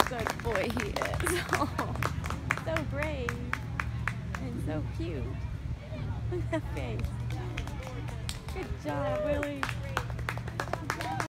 good boy he is. Oh, so brave and so cute. Look at that face. Good job, Willie.